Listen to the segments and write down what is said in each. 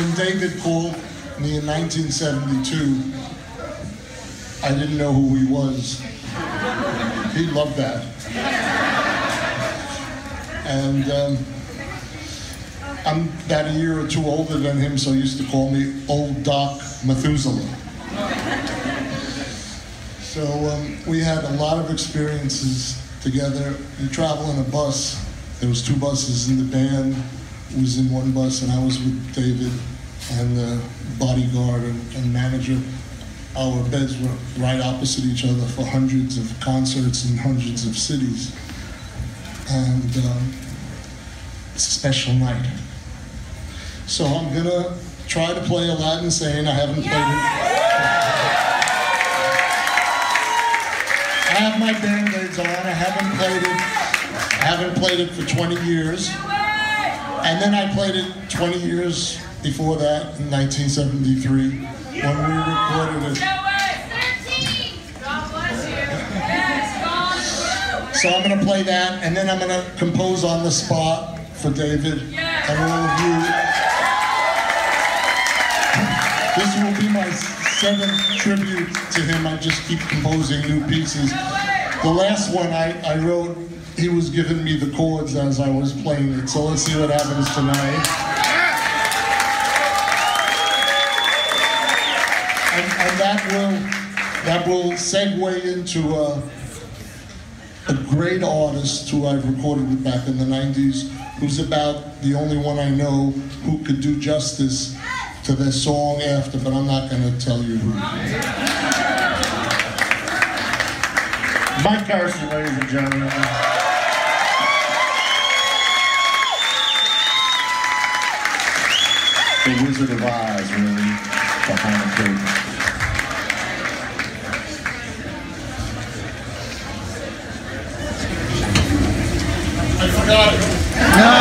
when David called me in 1972, I didn't know who he was. He loved that. And I'm about a year or two older than him, so he used to call me Old Doc Methuselah. So we had a lot of experiences together. We travel in a bus. There was 2 buses, and the band was in one bus, and I was with David and the bodyguard and manager. Our beds were right opposite each other for hundreds of concerts in hundreds of cities. And it's a special night. So I'm gonna try to play Aladdin Sane. I haven't played it. I have my Band-Aids on. I haven't played it. I haven't played it for 20 years. And then I played it 20 years before that, in 1973, when we recorded it. So I'm going to play that, and then I'm going to compose on the spot for David and all of you. This will be my 7th tribute to him. I just keep composing new pieces. The last one I wrote, he was giving me the chords as I was playing it. So let's see what happens tonight. And that will segue into a great artist who I've recorded with back in the 90s, who's about the only one I know who could do justice to their song after, but I'm not going to tell you who. Mike Garson, ladies and gentlemen. The Wizard of Oz, really, behind the curtain. I forgot it. No.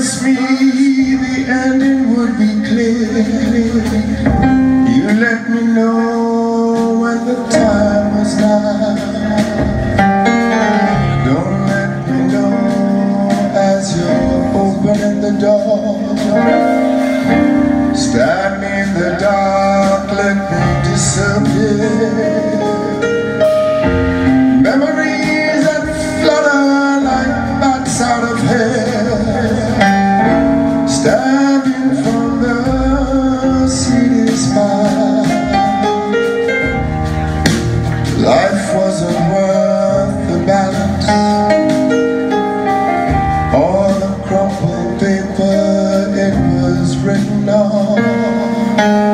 promised me the ending would be clear. You let me know when the time was nigh. Don't let me know as you're opening the door. Stab me in the dark, let me disappear. Memories that flutter like bats out of hell, stabbing from the city's fire. Life wasn't worth the balance, all the crumpled paper it was written on.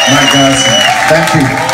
Mike Garson. Thank you.